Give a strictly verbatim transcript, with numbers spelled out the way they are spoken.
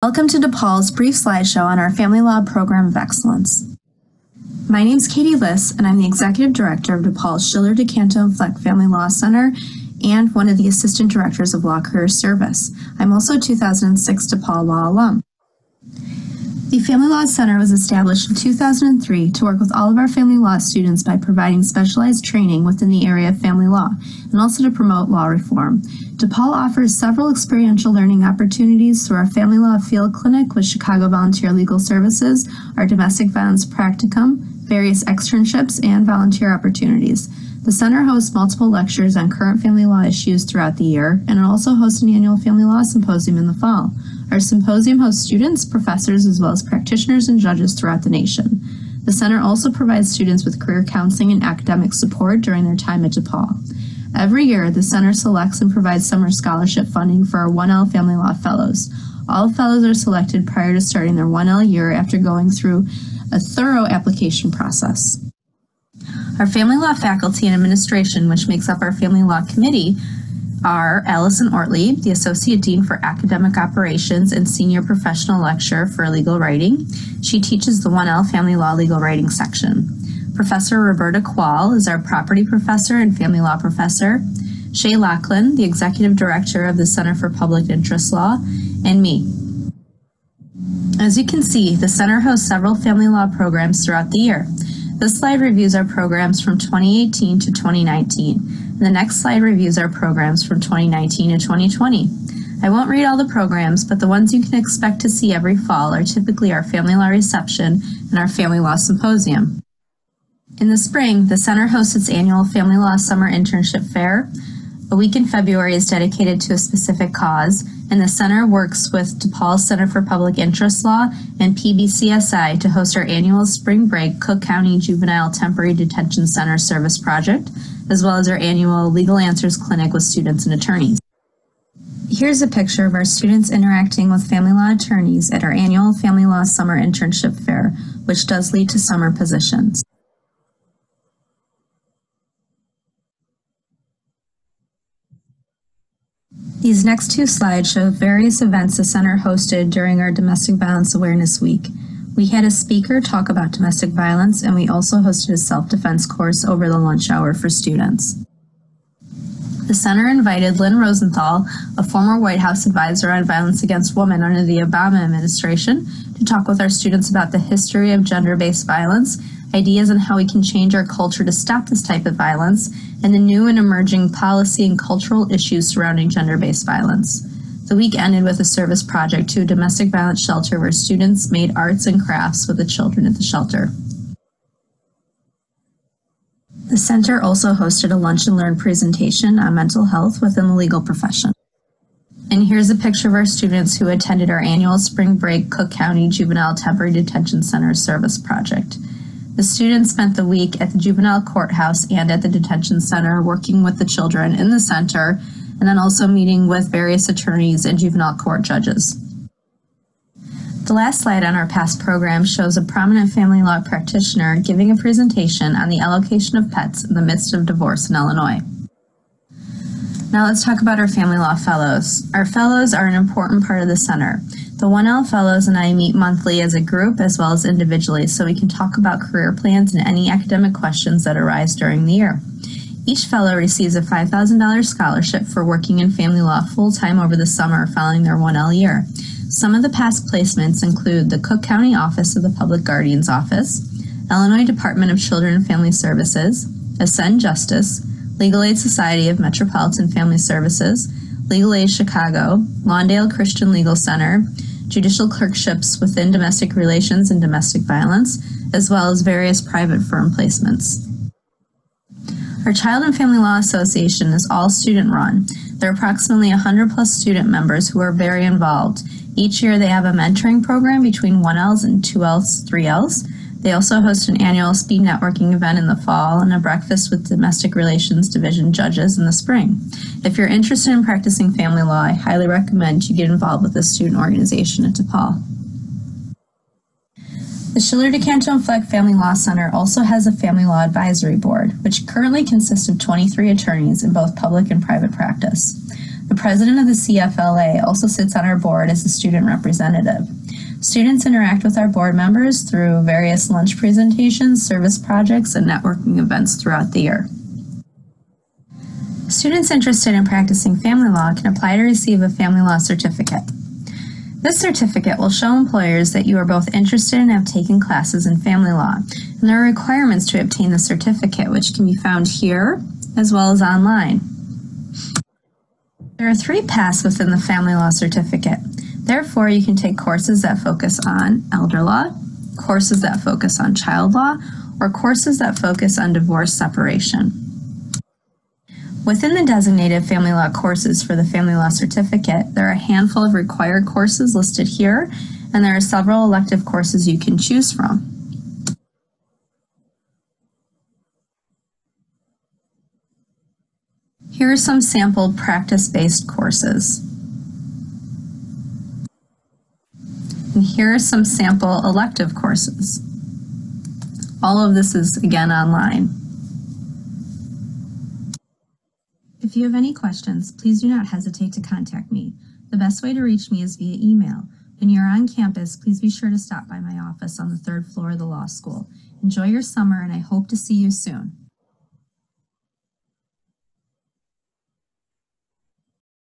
Welcome to DePaul's brief slideshow on our Family Law Program of Excellence. My name is Katie Liss, and I'm the Executive Director of DePaul's Schiller, DeCanto, and Fleck Family Law Center and one of the Assistant Directors of Law Career Service. I'm also a two thousand six DePaul Law alum. The Family Law Center was established in two thousand three to work with all of our family law students by providing specialized training within the area of family law and also to promote law reform. DePaul offers several experiential learning opportunities through our Family Law Field Clinic with Chicago Volunteer Legal Services, our Domestic Violence Practicum, various externships, and volunteer opportunities. The center hosts multiple lectures on current family law issues throughout the year, and it also hosts an annual Family Law Symposium in the fall. Our symposium hosts students, professors, as well as practitioners and judges throughout the nation. The center also provides students with career counseling and academic support during their time at DePaul. Every year, the center selects and provides summer scholarship funding for our one L Family Law Fellows. All fellows are selected prior to starting their one L year after going through a thorough application process. Our Family Law faculty and administration, which makes up our Family Law Committee, are Allison Ortley, the Associate Dean for Academic Operations and Senior Professional Lecturer for Legal Writing. She teaches the one L Family Law Legal Writing section. Professor Roberta Quall is our Property Professor and Family Law Professor. Shay Lachlan, the Executive Director of the Center for Public Interest Law, and me. As you can see, the center hosts several family law programs throughout the year. This slide reviews our programs from twenty eighteen to twenty nineteen. And the next slide reviews our programs from twenty nineteen to twenty twenty. I won't read all the programs, but the ones you can expect to see every fall are typically our Family Law Reception and our Family Law Symposium. In the spring, the center hosts its annual Family Law Summer Internship Fair. A week in February is dedicated to a specific cause, and the center works with DePaul Center for Public Interest Law and P B C S I to host our annual Spring Break Cook County Juvenile Temporary Detention Center Service Project, as well as our annual Legal Answers Clinic with students and attorneys. Here's a picture of our students interacting with family law attorneys at our annual Family Law Summer Internship Fair, which does lead to summer positions. These next two slides show various events the center hosted during our Domestic Violence Awareness Week. We had a speaker talk about domestic violence, and we also hosted a self-defense course over the lunch hour for students. The center invited Lynn Rosenthal, a former White House advisor on violence against women under the Obama administration, to talk with our students about the history of gender-based violence, ideas on how we can change our culture to stop this type of violence, and the new and emerging policy and cultural issues surrounding gender-based violence. The week ended with a service project to a domestic violence shelter where students made arts and crafts with the children at the shelter. The center also hosted a Lunch and Learn presentation on mental health within the legal profession. And here's a picture of our students who attended our annual Spring Break Cook County Juvenile Temporary Detention Center Service Project. The students spent the week at the juvenile courthouse and at the detention center working with the children in the center, and then also meeting with various attorneys and juvenile court judges. The last slide on our past program shows a prominent family law practitioner giving a presentation on the allocation of pets in the midst of divorce in Illinois. Now let's talk about our Family Law Fellows. Our fellows are an important part of the center. The one L Fellows and I meet monthly as a group as well as individually so we can talk about career plans and any academic questions that arise during the year. Each fellow receives a five thousand dollars scholarship for working in family law full-time over the summer following their one L year. Some of the past placements include the Cook County Office of the Public Guardian's Office, Illinois Department of Children and Family Services, Ascend Justice, Legal Aid Society of Metropolitan Family Services, Legal Aid Chicago, Lawndale Christian Legal Center, judicial clerkships within domestic relations and domestic violence, as well as various private firm placements. Our Child and Family Law Association is all student-run. There are approximately one hundred plus student members who are very involved. Each year they have a mentoring program between one L's and two L's, three L's. They also host an annual speed networking event in the fall and a breakfast with Domestic Relations Division judges in the spring. If you're interested in practicing family law, I highly recommend you get involved with this student organization at DePaul. The Schiller, DeCanto, and Fleck Family Law Center also has a Family Law Advisory Board, which currently consists of twenty-three attorneys in both public and private practice. The president of the C F L A also sits on our board as a student representative. Students interact with our board members through various lunch presentations, service projects, and networking events throughout the year. Students interested in practicing family law can apply to receive a family law certificate. This certificate will show employers that you are both interested and have taken classes in family law, and there are requirements to obtain the certificate, which can be found here as well as online. There are three paths within the family law certificate. Therefore, you can take courses that focus on elder law, courses that focus on child law, or courses that focus on divorce separation. Within the designated family law courses for the family law certificate, there are a handful of required courses listed here, and there are several elective courses you can choose from. Here are some sample practice-based courses. And here are some sample elective courses. All of this is, again, online. If you have any questions, please do not hesitate to contact me. The best way to reach me is via email. When you are on campus, please be sure to stop by my office on the third floor of the law school. Enjoy your summer, and I hope to see you soon.